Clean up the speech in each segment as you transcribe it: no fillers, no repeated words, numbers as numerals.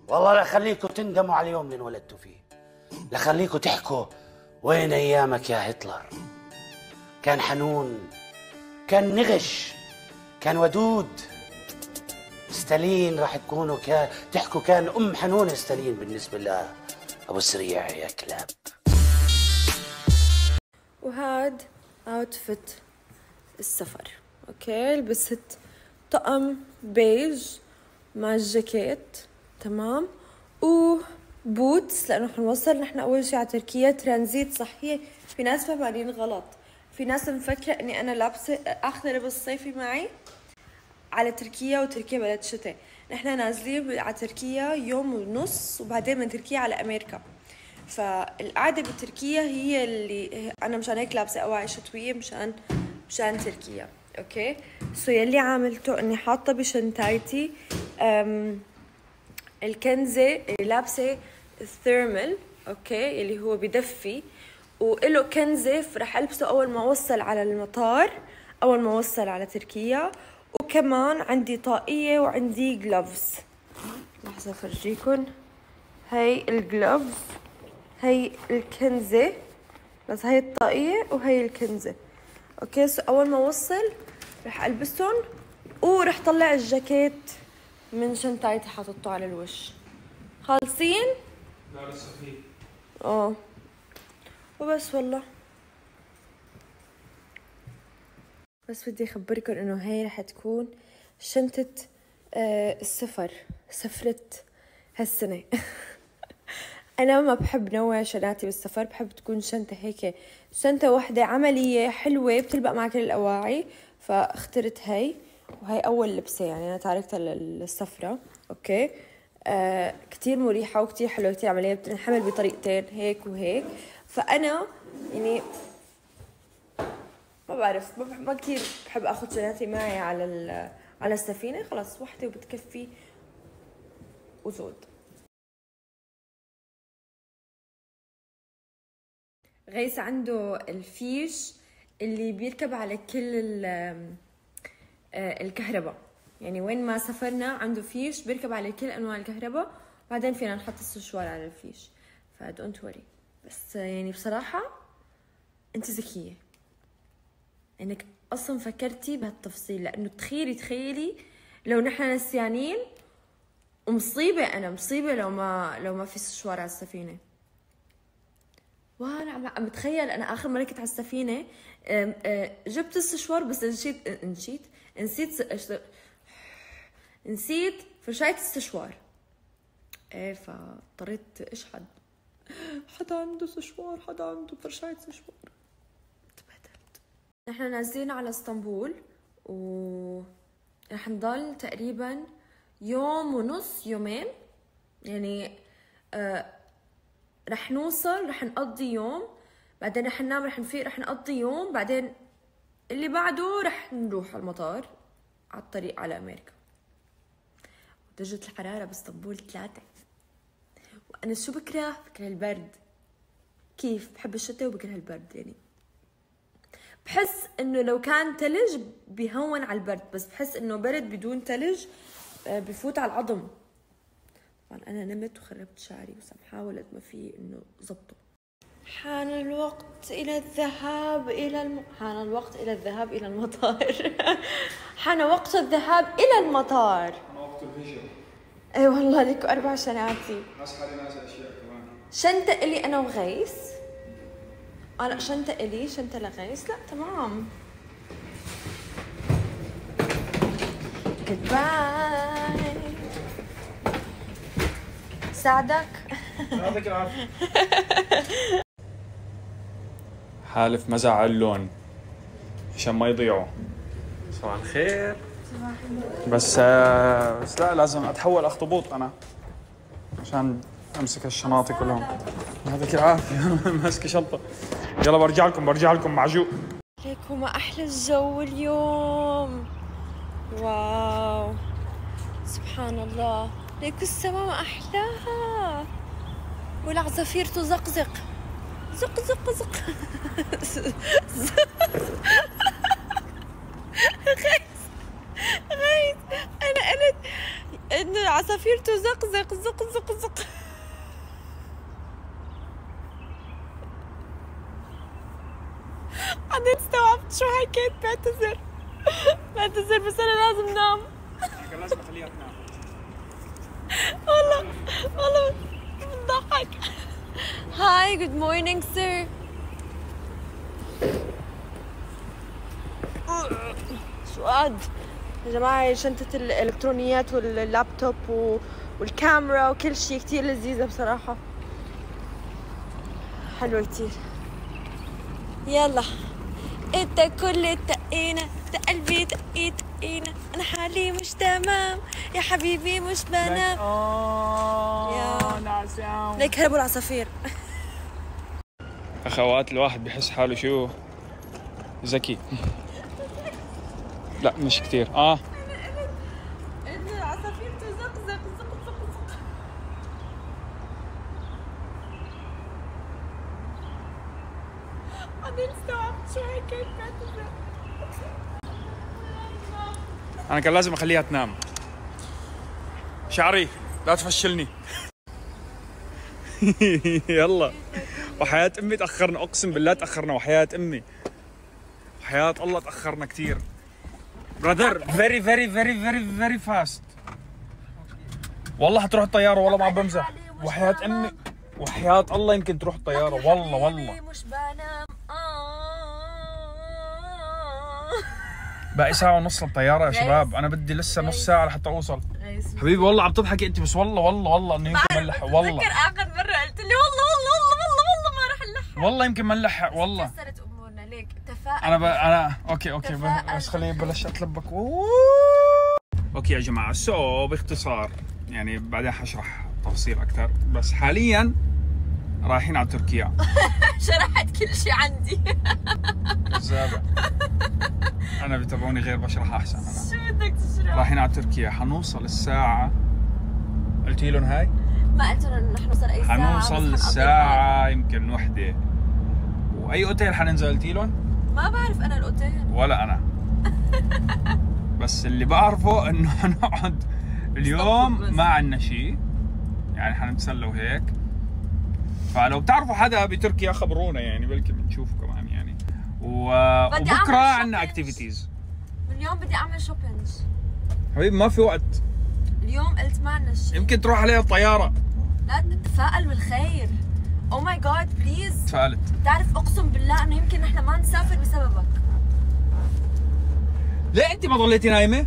والله لا خليكم تندموا على اليوم اللي انولدتوا فيه، لا خليكم تحكوا وين ايامك يا هتلر. كان حنون، كان نغش، كان ودود. ستالين راح تكونوا تحكوا كان ام حنون ستالين بالنسبه لابو سريع يا كلاب. وهاد اوتفيت السفر. اوكي، لبست طقم بيج مع الجاكيت، تمام، وبوتس لانه حنوصل نحن اول شيء على تركيا ترانزيت. صحيح في ناس فهمانين غلط، في ناس مفكره اني انا لابسه اخذه لبس صيفي معي على تركيا، وتركيا بلد شتاء. نحن نازلين على تركيا يوم ونص، وبعدين من تركيا على امريكا. فالقعده بتركيا هي اللي انا مشان هيك لابسه اواعي شتويه مشان تركيا. اوكي، سو يلي عاملته اني حاطه بشنطايتي الكنزه اللي لابسه الثيرمال، اوكي، اللي هو بدفي، وإله كنزه رح البسه اول ما اوصل على المطار، اول ما اوصل على تركيا. وكمان عندي طاقيه وعندي جلوفز. لحظه افرجيكم، هي الجلوفز، هي الكنزه، بس هي الطاقيه وهي الكنزه. اوكي، سو اول ما اوصل رح البسهم، ورح طلع الجاكيت من شنطايتي حاطته على الوش. خالصين؟ لا لسه في. وبس والله. بس بدي اخبركم انه هي رح تكون شنطة السفر، سفرة هالسنة. انا ما بحب نوع شنطتي بالسفر، بحب تكون شنطة هيك، شنطة واحدة عملية حلوة بتلبق مع كل الاواعي. فاخترت هي، وهي اول لبسة يعني انا تاركتها للسفرة. اوكي، كتير مريحة وكتير حلوة، كتير عملية، بتنحمل بطريقتين هيك وهيك. فانا يعني ما بعرف، ما كتير بحب اخذ شنطتي معي على السفينة. خلاص وحدة وبتكفي وزود. غيث عنده الفيش اللي بيركب على كل الكهرباء، يعني وين ما سافرنا عنده فيش بيركب على كل انواع الكهرباء، بعدين فينا نحط السشوار على الفيش. فدونت وري. بس يعني بصراحة انت ذكية انك اصلا فكرتي بهالتفصيل، لانه تخيلي لو نحن نسيانين، ومصيبة انا مصيبة لو ما في سشوار على السفينة. وانا عم بتخيل انا اخر مره كنت على السفينه جبت السشوار بس نسيت فرشاية السشوار. ايه، فاضطريت اشحد. حدا عنده سشوار، حدا عنده فرشاية سشوار. تبهدلت. نحن نازلين على اسطنبول، و رح نضل تقريبا يوم ونص، يومين يعني. رح نوصل، رح نقضي يوم، بعدين رح ننام، رح نفيق، رح نقضي يوم، بعدين اللي بعده رح نروح على المطار على الطريق على أمريكا. درجة الحرارة باسطنبول 3. وأنا شو بكره البرد. كيف بحب الشتاء وبكره البرد، يعني بحس إنه لو كان تلج بيهون على البرد، بس بحس إنه برد بدون تلج بفوت على العظم. طبعا أنا نمت وخربت شعري، بس عم حاول قد ما في إنه ظبطه. حان الوقت إلى الذهاب إلى حان الوقت إلى الذهاب إلى المطار. حان وقت الذهاب إلى المطار. وقت الهجرة. اي والله لك 4 شنطتي. ناس حالي ناس اشياء كمان. شنطة إلي أنا وغيث. لا شنطة إلي، شنطة لغيث. لا تمام. Goodbye. ساعدك. يعطيك العافية. حالف مزع على اللون عشان ما يضيعوا. صباح الخير. صباح النور. بس لا، لازم اتحول اخطبوط انا عشان امسك الشناطي كلهم. يعطيك العافية. ماسك شنطة. يلا برجع لكم معجوق. ليكم احلى الجو اليوم. واو سبحان الله، ليكو السماء احلاها، والعصافير تزقزق زق زق زق. غيث انا إنه العصافير تزقزق زق زق زق. بعدين استوعبت شو حكيت. بعتذر بس أنا لازم نام. كان لازم اخليها تنام. والله بتضحك. هاي جود مورنينج سير. شو قد يا جماعة شنطة الإلكترونيات واللابتوب والكاميرا وكل شيء كتير لذيذة بصراحة. حلوة كتير. يلا انت كل تقينا قلبي تقينا انا حالي مش تمام يا حبيبي مش بنام. يا نعسان. ليك هربوا العصافير. اخوات الواحد بحس حاله شو ذكي. لا مش كتير. العصافير تزقزق زق زق زق. بعدين استوعبت شو حكيت. بعتذر. انا كان لازم اخليها تنام. شعري لا تفشلني. يلا وحياة امي تاخرنا، اقسم بالله تاخرنا وحياة امي. وحياة الله تاخرنا كثير. برادر فيري فيري فيري فيري فيري فاست. والله حتروح الطيارة والله ما عم بمزح. وحياة امي وحياة الله يمكن تروح الطيارة والله. مش بنام. باقي ساعة ونص للطيارة يا شباب، أنا بدي لسه نص ساعة لحتى أوصل. حبيبي والله عم تضحكي أنت، بس والله إنه يمكن ما نلحق. والله بتذكر آخر مرة قلت لي والله ما رح نلحق. والله يمكن ما نلحق والله. كسرت أمورنا ليك تفاءل. أنا أوكي بس خليني بلش أتلبك. أوكي يا جماعة، باختصار يعني بعدين حشرح تفاصيل أكثر، بس حاليا رايحين على تركيا. شرحت كل شيء عندي. كذابة. أنا بيتابعوني غير بشرح أحسن. أنا شو بدك تشرح؟ رايحين على تركيا، حنوصل الساعة، قلتي لهم هاي؟ ما قلت لهم رح نوصل أي ساعة. حنوصل الساعة يمكن 1. وأي أوتيل حننزل قلتي لهم؟ ما بعرف أنا الأوتيل. ولا أنا. بس اللي بعرفه إنه حنقعد اليوم ما عنا شيء، يعني حنتسلى وهيك. فلو بتعرفوا حدا بتركيا خبرونا، يعني بلكي بنشوفه كمان يعني. وبكره عندنا اكتيفيتيز. اليوم بدي اعمل شوبينج. حبيبي ما في وقت. اليوم قلت ما عندنا شيء. يمكن تروح عليها الطيارة. لا تتفائل بالخير. او ماي جاد بليز. تفائلت. بتعرف اقسم بالله انه يمكن نحن ما نسافر بسببك. ليه انت ما ضليتي نايمة؟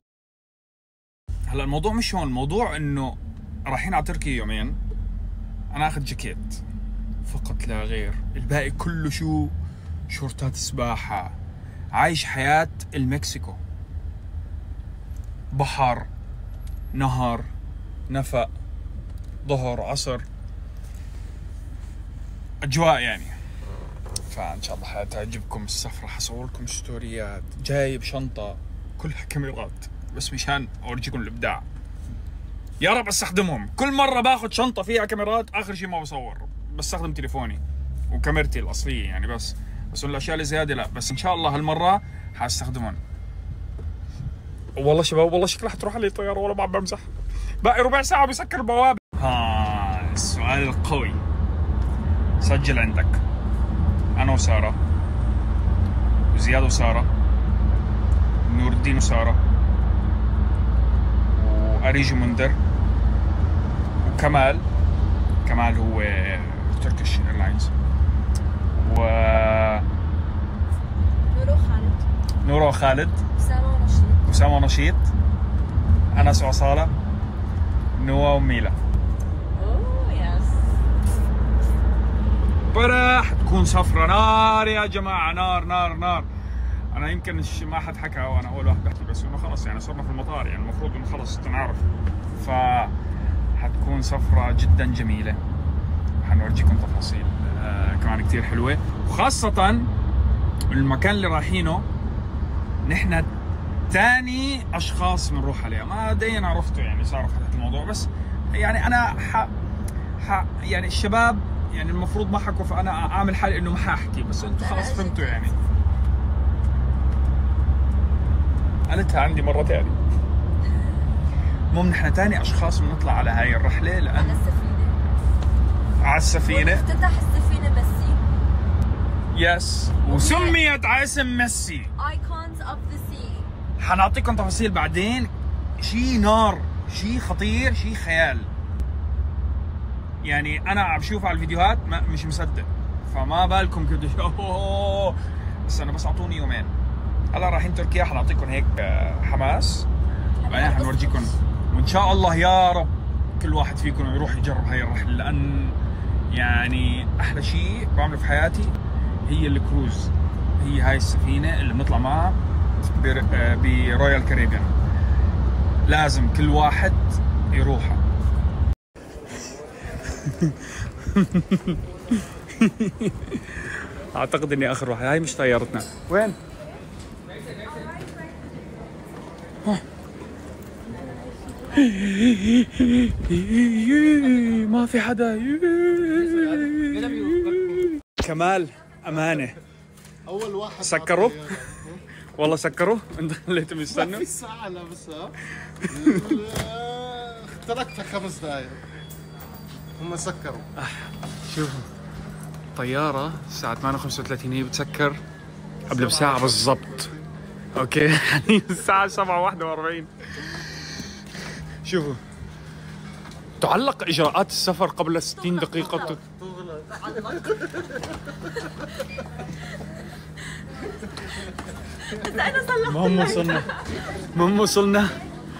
هلا الموضوع مش هون، الموضوع انه رايحين على تركيا يومين. انا اخذ جاكيت فقط لا غير، الباقي كله شو؟ شورتات سباحة. عايش حياة المكسيكو، بحر، نهر، نفق، ظهر، عصر، اجواء يعني. فان شاء الله حتعجبكم السفرة. حصور لكم ستوريات، جايب شنطة كلها كاميرات بس مشان اورجيكم الابداع. يا رب استخدمهم. كل مرة باخذ شنطة فيها كاميرات، اخر شيء ما بصور، بستخدم تليفوني وكاميرتي الاصلية يعني. بس الاشياء اللي زيادة لا، بس ان شاء الله هالمرة حاستخدمهم. والله شباب والله شكلها حتروح علي طيارة، والله ما عم بمزح. باقي ربع ساعة بيسكر البوابة. السؤال القوي. سجل عندك. انا وسارة وزياد وسارة، نور الدين وسارة، واريج منذر، وكمال. كمال هو تركيش ايرلاينز، و نورو وخالد، أسامة ونشيط، أنس وعصالة، نوا وميلا. فرح تكون سفرة نار يا جماعة، نار نار نار. أنا يمكن ما حد حكى وأنا أول واحد بحكي، بس إنه خلص يعني صرنا في المطار، يعني المفروض إنه خلص تنعرف. فحتكون سفرة جدا جميلة، حنورجيكم تفاصيل كمان كتير حلوة، وخاصة المكان اللي رايحينه نحن ثاني اشخاص بنروح عليها. ما دايما عرفتوا يعني، صار فتحت الموضوع، بس يعني انا يعني الشباب يعني المفروض ما حكوا، فانا اعمل حالي انه ما حاحكي، بس انتم خلاص فهمتوا يعني. قالتها عندي مرة ثانية. المهم نحن ثاني اشخاص بنطلع على هاي الرحله لان على السفينه افتتح السفينه ميسي. يس، وسميت على اسم ميسي. ايكونز اوف ذا سي. حنعطيكم تفاصيل بعدين. شيء نار، شيء خطير، شيء خيال. يعني انا عم بشوف على الفيديوهات مش مصدق، فما بالكم كده. اوه بس انا بس اعطوني يومين. هلا رايحين تركيا، حنعطيكم هيك حماس، بعدين حنورجيكم، وان شاء الله يا رب كل واحد فيكم يروح يجرب هاي الرحله، لان يعني احلى شيء بعمله في حياتي هي الكروز، هي هاي السفينه اللي بنطلع معها برويال كاريبيان. لازم كل واحد يروحها. اعتقد اني اخر واحد. هاي مش طيارتنا. وين؟ ما في حدا. كمال امانه. اول واحد سكروا؟ والله سكروا؟ انت خليتهم يستنوا؟ في ساعة لابسها. تركتها 5 دقائق. هم سكروا. شوفوا طيارة الساعة 8:35 هي بتسكر قبل بساعة بالضبط. اوكي يعني الساعة 7:41. شوفوا تعلق اجراءات السفر قبل 60 دقيقة. المهم وصلنا.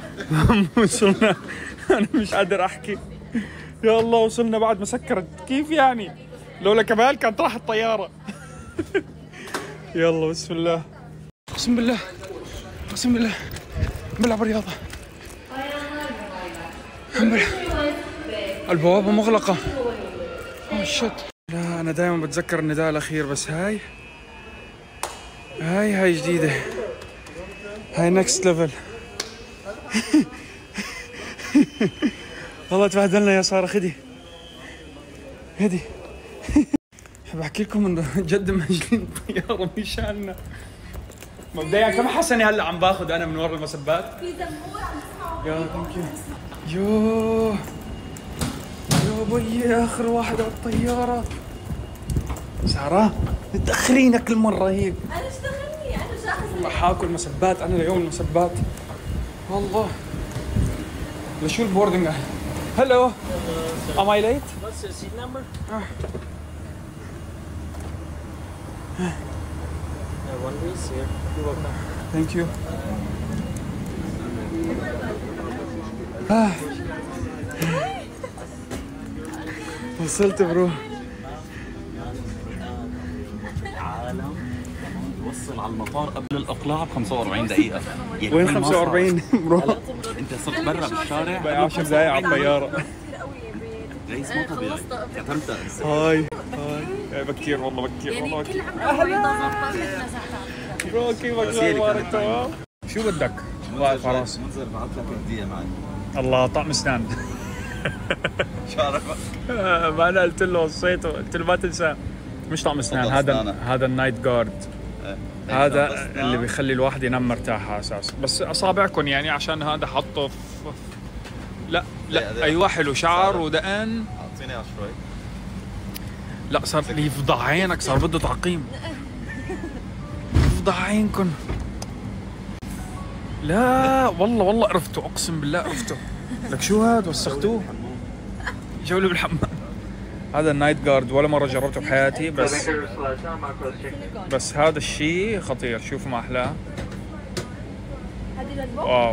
انا مش قادر احكي. يا الله وصلنا بعد ما سكرت. كيف يعني؟ لولا كمال كانت راحت الطيارة. يلا بسم الله. اقسم بالله بلعب رياضة. الحمد لله البوابة مغلقة. شت. لا انا دائما بتذكر النداء الاخير، بس هاي جديدة. هاي نكست ليفل. والله تبهدلنا يا سارة. خدي هدي. بحكي لكم انه جد ماجلين الطيارة مشاننا. مبدئيا كم حسنة هلا عم باخذ انا من ورا المسبات. في زنبور عم تسمعوا. يا ثانك يو. يا بيي اخر واحد على الطيارة. سارة متأخرين كل مرة هيك. انا ايش دخلني؟ انا جاهزة. والله حاكل مسبات انا ليوم المسبات. والله لشو البوردنج؟ هلو am I late? What's the seat number? One piece here. You're welcome. Thank you. وصلت برو. العالم وصل على المطار قبل الإقلاع ب 45 دقيقة. يعني وين 45 برو؟ أنت صرت برا بالشارع بقى 10 دقايق على الطيارة. رئيس مو طبيعي. كتمت هاي بكير والله بكير والله بكير. برو كيفك؟ اخبارك تمام؟ شو بدك؟ واقف على راسي. منظر بعت لك هدية معي. الله طقم اسنان. شو عرفك؟ ما انا قلت له وصيته، قلت له ما تنسى. مش طقم اسنان، هذا النايت جارد. هذا اللي بيخلي الواحد ينام مرتاح على اساس. بس اصابعكم يعني عشان هذا حطه في لا ايوه حلو. شعر ودقن. اعطيني على شوي. لا صار لي يفضح عينك، صار بده تعقيم. يفضح عينكم. لا والله قرفته، اقسم بالله قرفته. لك شو هاد وسختوه؟ جولة بالحمام. هذا النايت جارد ولا مرة جربته بحياتي، بس هذا الشيء خطير. شوفوا ما احلاه. واو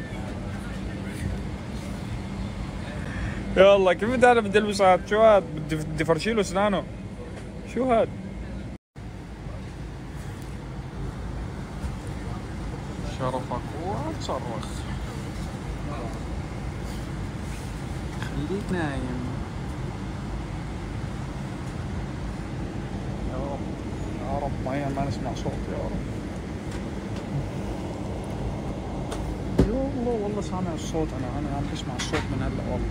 يلا كيف انا بدي البس هاد؟ شو هاد؟ بدي فرشي له اسنانه. شو هاد؟ شرفك وتصرخ. خليك نايم. يا رب ما نسمع صوت يا رب. والله سامع الصوت. انا عم بسمع الصوت من هلا والله.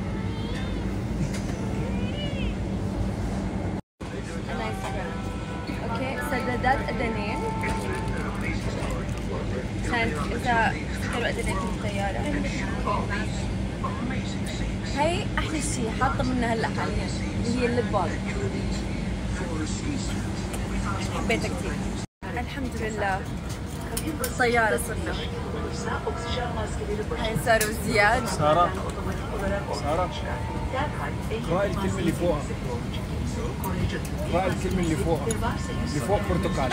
اوكي سدادات اذنين عشان اذا اختروا اذنين في الطيارة. هي احلى شيء حاطه منها هلا حاليا اللي هي الليب بالم. حبيتها كثير. الحمد لله بالطياره صرنا. هاي ساره وزياد. ساره اقرأي الكلمه اللي فوقها. اقرأي الكلمه اللي فوقها. اللي فوق برتقال.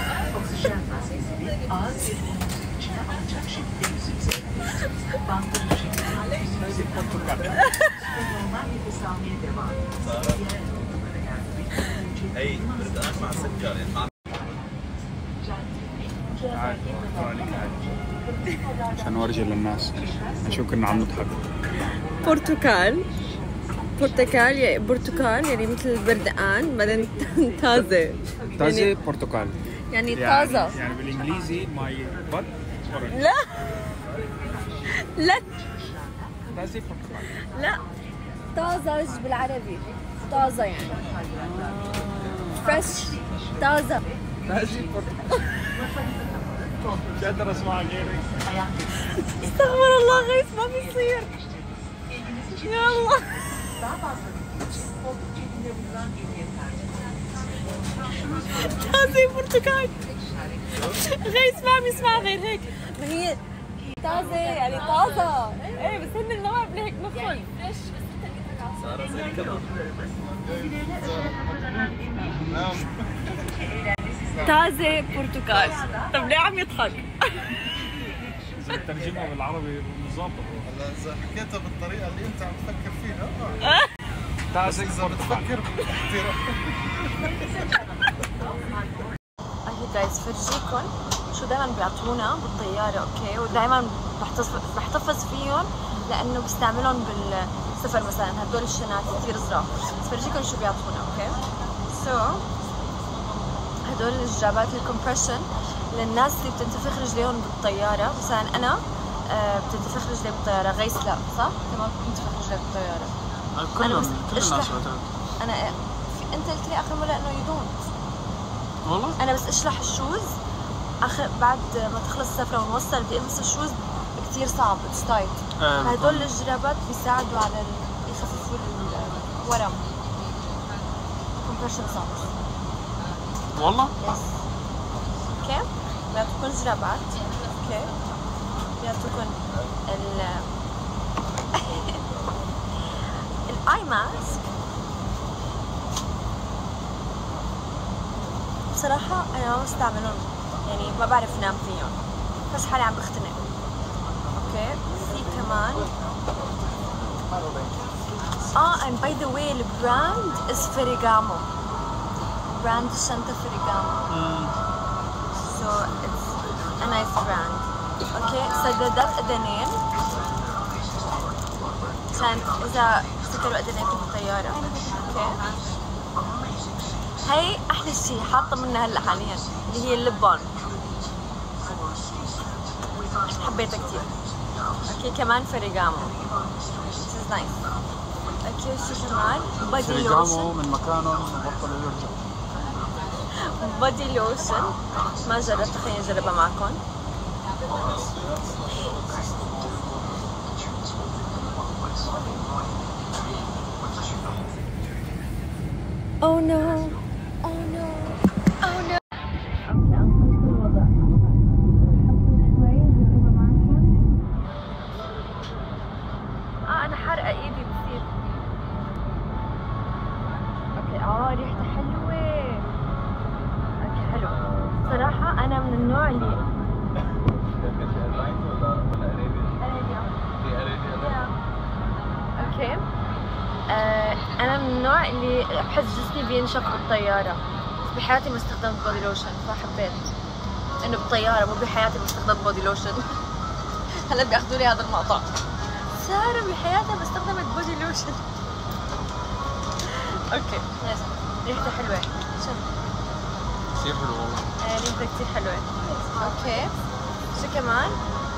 هي بردقان مع سكر مع عشان نورجي للناس نشوف كنا عم نضحك. برتقال يعني مثل البردقان بعدين تازه برتقال يعني طازه. يعني بالانجليزي ماي بط اورنج. لا تازه برتقال. لا طازج بالعربي طازه يعني فريش طازه. تازه برتقال. مش قادر اسمع غيرك. استغفر الله غيث ما بيصير. يلا طازة برتقال. غيث ما عم يسمع غير هيك. ما هي طازة يعني طازة. ايه بس هن النواب لهيك نخل. ساره زي كمان طازة برتقال. طب ليه عم يضحك؟ اذا بترجمها بالعربي مظبط. هلا اذا حكيتها بالطريقه اللي انت عم تفكر فيها تازه اذا بتفكر بالاحترام. اوكي جايز فرجيكم شو دائما بيعطونا بالطياره. اوكي ودائما بحتفظ فيهم لانه بستعملهم بالسفر. مثلا هدول الشنات كثير صغار. بس فرجيكم شو بيعطونا. اوكي هدول الجرابات الكومبريشن للناس اللي بتنتفخ رجليهم بالطياره. مثلا انا بتنتفخ رجلي بالطياره. غيث لا صح؟ كمان بتنتفخ رجلي بالطياره. انا بس اشلح. انا انت قلت لي اخر مره انه يدونت. والله انا بس اشلح الشوز اخر بعد ما تخلص السفره ونوصل بدي البس الشوز كثير صعب. اتس تايت. هدول الجرابات بيساعدوا على يخففوا الورم. كومبريشن سوكس. والله يس. اوكي بيعطوكم جرابات. اوكي بيعطوكم الاي ماسك. بصراحة أنا ما بستعملهم يعني ما بعرف نام فيهم بس حالي عم بختنق. اوكي في كمان and by the way البراند is Ferragamo. براند الشنطة Ferragamo. so it's a nice brand. اوكي سدادات اذنين عشان اذا سكروا اذنيكم بالطيارة. اوكي هي احلى شيء حاطة منها هلا حاليا اللي هي الليب بالم. حبيتها كثير. اوكي كمان Ferragamo. this is nice. اوكي شو كمان بادي لوشن من مكانهم بطلوا يرجعوا. بادي لوشن ما جربت. خليني اجربها معكم. Oh no. Oh no. Oh no. أنا حارقة إيدي بتصير. أوكي ريحتها حلوة. أوكي حلو. صراحة أنا من النوع اللي اوكي انا من النوع اللي بحس جسمي بينشف بالطياره. بس بحياتي ما استخدمت بودي لوشن فحبيت انه بالطياره مو بحياتي ما استخدمت بودي لوشن. هلا بياخذوا لي هذا المقطع. ساره بحياتها ما استخدمت بودي لوشن. اوكي ريحتها حلوه. شوف كثير حلو والله. ريحتها كثير حلوه. اوكي شو كمان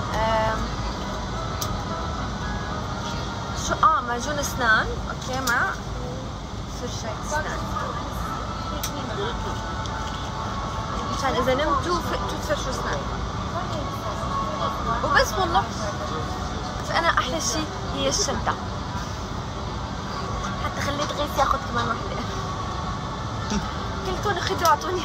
شو معجون اسنان. اوكي مع فرشة اسنان عشان اذا نمتوا فقتوا تفرشوا اسنان وبس. والله فانا واحلى شيء هي الشنطه، حتى خليت غيث ياخذ كمان واحده. كلكم اخذوا اعطوني.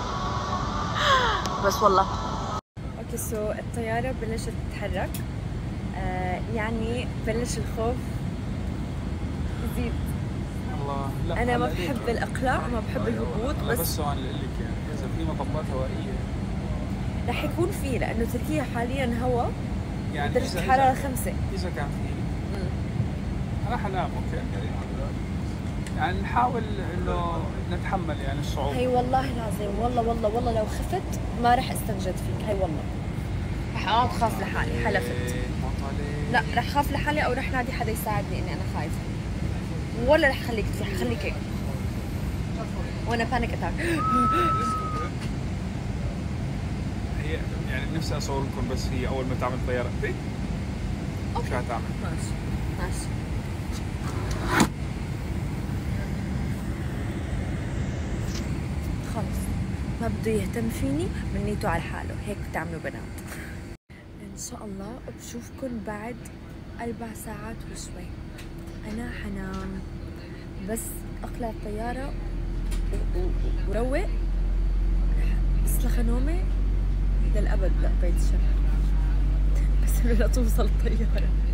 بس والله اوكي. سو الطياره بلشت تتحرك، يعني بلش الخوف يزيد. الله لا، انا ما بحب الاقلاع، ما بحب الهبوط، بس سؤال اقول لك يعني اذا في مطبات هوائيه رح يكون في، لانه تركيا حاليا هواء يعني درجه الحراره 5. اذا كان في راح انام اوكي، يعني نحاول انه نتحمل يعني الصعوبه. هي والله العظيم، والله والله والله لو خفت ما رح استنجد فيك. هي والله رح اقعد خاف لحالي، حلفت. لا رح خاف لحالي او رح نادي حدا يساعدني اني انا خايفه، ولا رح خليك تفيح، خليك هيك وانا بانيك اتاك. هي يعني نفسي اصور لكم، بس هي اول ما تعمل طياره شو هتعمل؟ ماشي ماشي. خلص ما بده يهتم فيني، منيته على حاله، هيك بتعملوا بنات. ان شاء الله بشوفكن بعد 4 ساعات وشوي. انا حنام بس اقلع الطياره وروق، اسلخ نومي للابد. لا بعيد الشر بس لا توصل الطياره.